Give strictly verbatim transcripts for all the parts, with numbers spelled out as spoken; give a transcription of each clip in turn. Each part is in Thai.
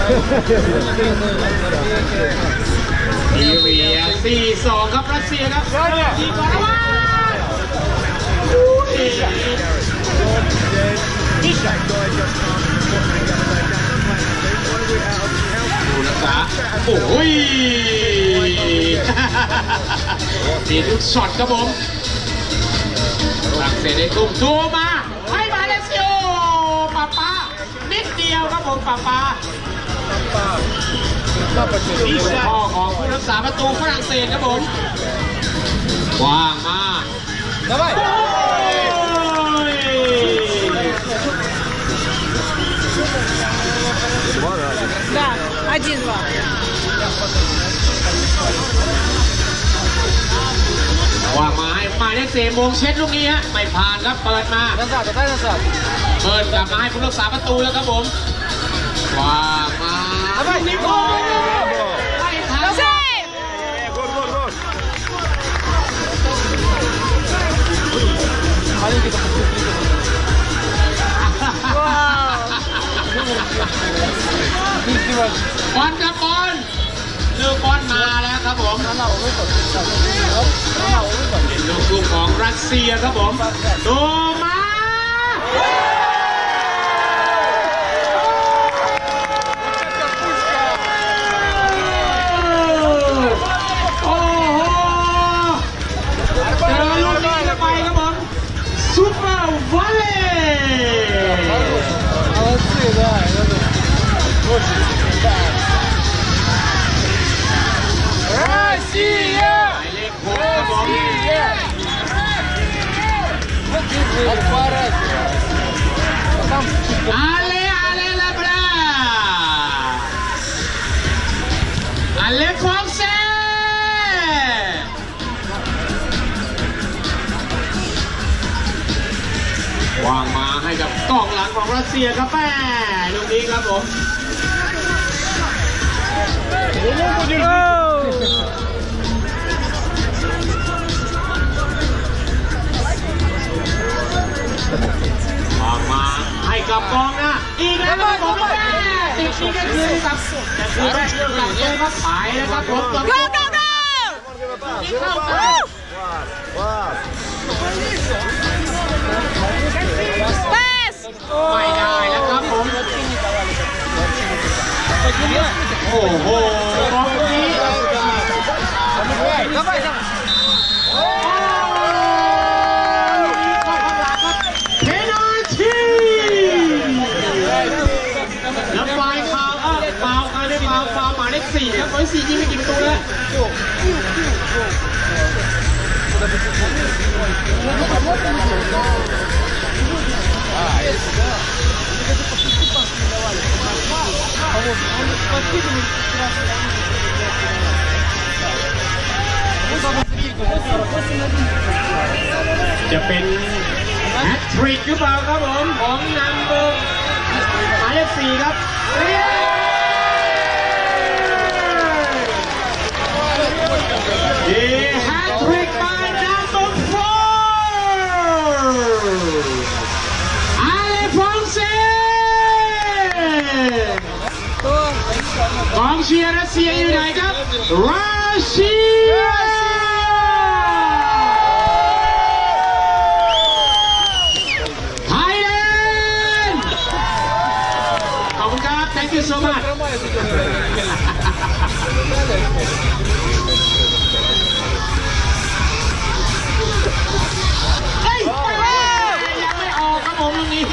ทีวีสี่สองครับรัสเซียครับยิงก่อนว่าดูนะครับโอ้ยดีทุกช็อตครับผมฝรั่งเศสได้ตุ้มตัวมาให้มาเลเซียป้าป้านิดเดียวครับผมป้าป้าพ่อของผู้รักษาประตูฝรั่งเศสครับผมวางมา один-два. วางมาให้มาเลเซียมงเช็ดลูกนี้ฮะไม่ผ่านครับเปิดมาเปิดกลับมาให้ผู้รักษาประตูแล้วครับผมวางมานิโก้ไม่ทันบอลกับบอลคือบอลมาแล้วครับผมเป็นลูกทุ่งของรัสเซียครับผมโดมาโอ้โหเจอลูกนี้เข้าไปครับผมซุปเปอร์วอลเลย์Россия! Ale, ale, la bra! Ale, Fonse! วางมาให้กับกองหลังของรัสเซียครับแม่ลูกนี้ครับผมออกมาให้กับกองนะอีกแล้วครับผมแม่อีกทีก็คือกับแต่คือแม่เรื่องหลังเลยครับไปนะครับผมกับเข้าเข้าเข้าไม่ได้แล้วครับผมโอ้โหบอลนี้เพนัลทีแล้วไฟฟาวเออฟาวเขาได้ฟาวฟาวหมายเลขสี่ครับหมายเลขสี่ยิงไปกี่ประตูแล้วจะเป็นแฮตทริกหรือเปล่าครับผมของนัมเบอร์หมายเลขสี่ครับเย้แฮตทริก by number four อาเลฟองเซ่กองเชียร์รัสเซียอยู่ไหนครับรัสเซียThank you so much. เฮ้ยยังไม่ออกครับผมตรงนี้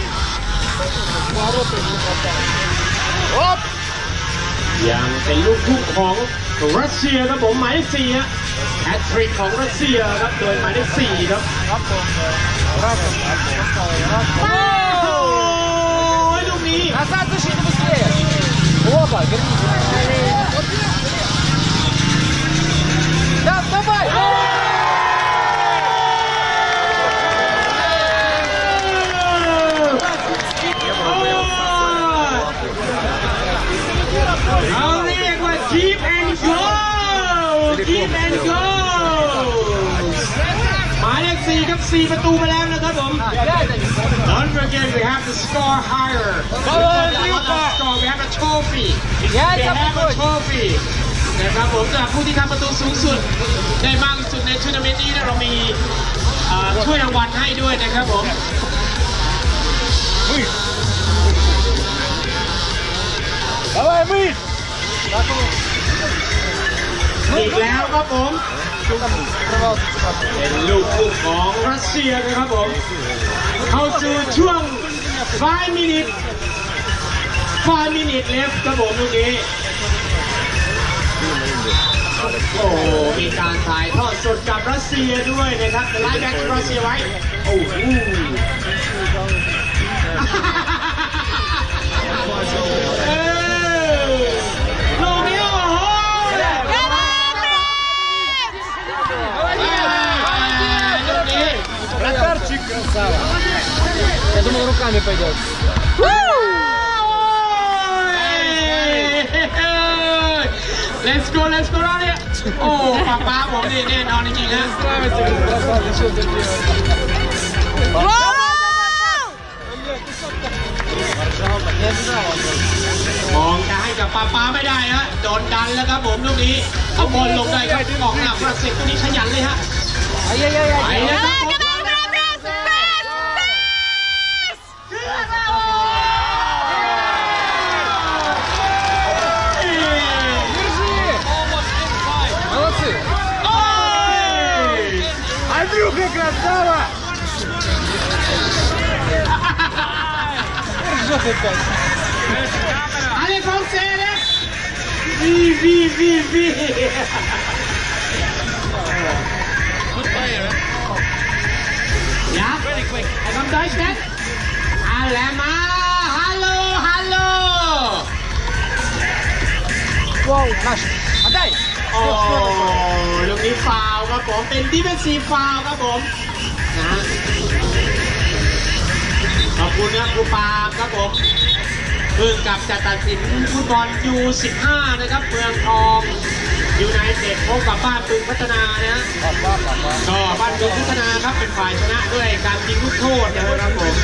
ยังเป็นลูกทุ่งของรัสเซียครับผมหมายเลขสี่แฮตทริกของรัสเซียครับโดยหมายเลขสี่ครับ Назад дыши, быстрее! Опа, вернись! Да, давай! Keep and go! Keep and go! หมายเลขสี่ครับสี่ประตูไปแล้วนะครับผม Don't forget we have to score higher. We have a score. We have a trophy. Яйца приходят. โชฟี่นะครับผมสำหรับผู้ที่ทำประตูสูงสุดได้มากที่สุดในทัวร์นาเมนต์นี้เรามีถ้วยรางวัลให้ด้วยนะครับผมอีกแล้วครับผมเป็นลูกคู่ของรัสเซียนะครับผมเข้าสู่ช่วงfive minutes five minutes left ครับผมลูกนี้โอ้มีการถ่ายทอดสดกับรัสเซียด้วยนะครับไลฟ์แบ็กรัสเซียไว้โอ้โหเออลูกนี้โอ้โห Вратарчик красава. Я думал, руками пойдет. Let's go, let's go เนี่ยโอ้ป้าป้าผมนี่แน่นอนจริงๆนะมองจะให้กับป้าป้าไม่ได้ฮะโดนดันแล้วครับผมลูกนี้เอาบอลลงได้ครับกองหน้าฝรั่งเศสตัวนี้ขยันเลยฮะไปแล้วครับผม Андрюха, красава! Держи опять. Allez, foncez! Vive, vive, vive, vive! Good player, huh? Yeah? Very quick. I come Deutsch then? Alema! Hallo, hallo! Wow, наш. Отдай! โอ้ลูกนี้ฟาวครับผมเป็นดิเฟนซีฟฟาวครับผมนะขอบคุณนะครูปาครับผมเพิ่งกลับจะตัดสินฟุตบอล ยู สิบห้า นะครับเมืองทองยูไนเต็ดพบกับบ้านบึงพัฒนานะก็บ้านบึงพัฒนาครับเป็นฝ่ายชนะด้วยการยิงลูกโทษนะครับผม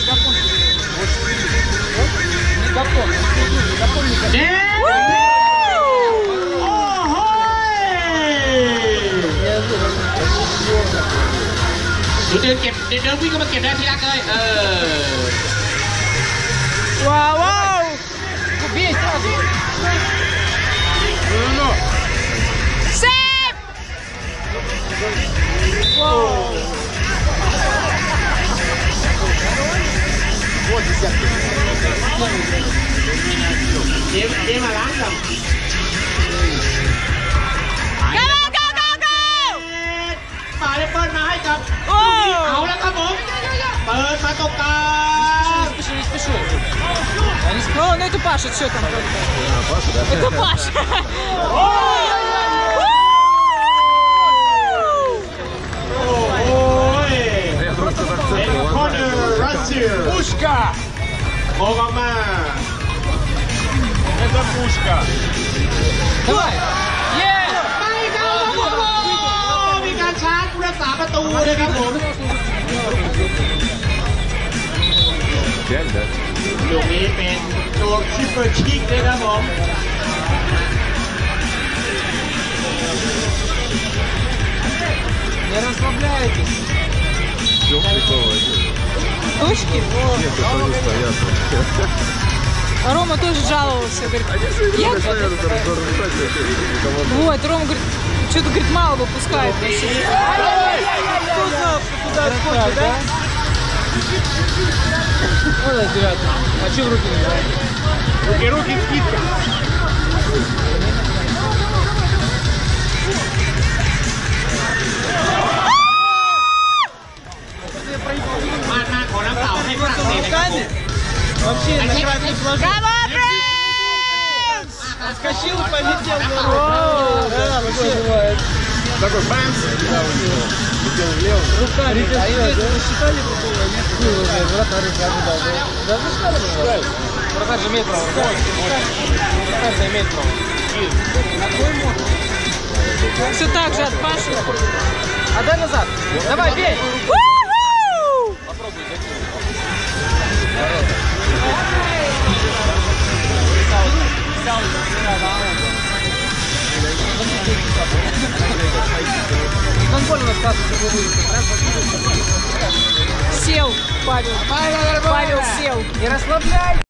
เด้ดูเดินเก็บเดินวิ่งก็มาเก็บได้ที่รักเลยเออว้าวว้าวบีสเซฟว้าวเดี๋ยวเดี๋ยวมาล้างก่อนมาได้เปิดมาให้กับเอาแล้วครับผมเปิดมาตรงกลาง Не спеши, не спеши. О, ну это Паша, что там? Это Паша. Ой! Condo, Russia. Пушка. Огама. Это пушка. Давай. ชาร์จผู้รักษาประตูเลยครับผมลูกนี้เป็นโดนชิปเปอร์คิกเลยครับผม Не расслабляйтесь. Точки? Нет, это не стоят. А Рома тоже жаловался, говорит, я... Вот, Рома говорит, что-то, говорит, мало выпускает. Кто знал, что туда отходит, да? Вот это девятый. А что в руки не брать? Руки, руки, скидка. Ман-ман,ขอน้ำเปล่าให้ฝรั่งเศสนะครับผม Вообще, на край не сложил. Отскочил и полетел. Да, вообще. Такой бэмс. Летел влево. Руками. А если посчитали, вратарь сразу дал. Да, засчитали? Вратарь же имеет право. Вратарь же имеет право. Все так же от Паши. Отдай назад. Давай, бей. Попробуй закинуть. Sound. прикольно на статусе Сел, Павел. Павел сел. Не расслабляй.